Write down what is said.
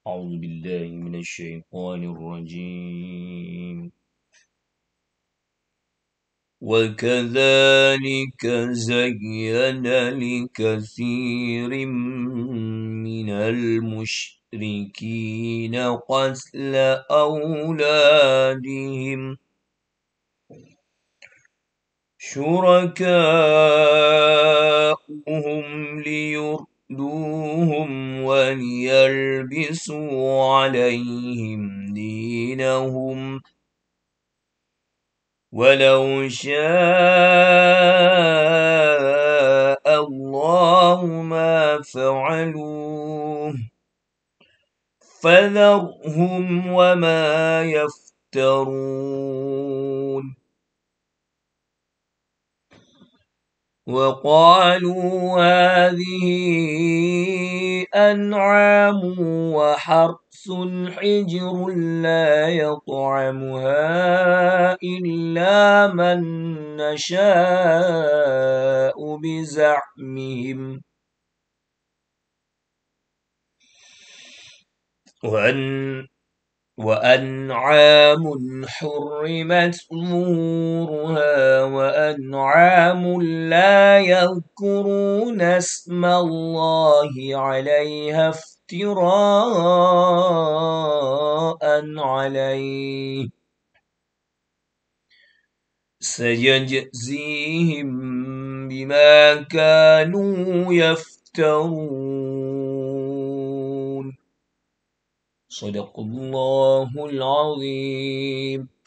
أعوذ بالله من الشيطان الرجيم. وكذلك زين لكثير من المشركين قتل أولادهم شركاؤهم ليردوهم وليلبسوا عليهم دينهم ولو شاء الله ما فعلوه فذرهم وما يفترون. وقالوا هذه أنعام وحرث حجر لا يطعمها إلا من نشاء بزعمهم وأنعام حرمت ظهورها وأنعام لا يذكرون اسم الله عليها افتراء عليه سيجزيهم بما كانوا يفترون. صدق الله العظيم.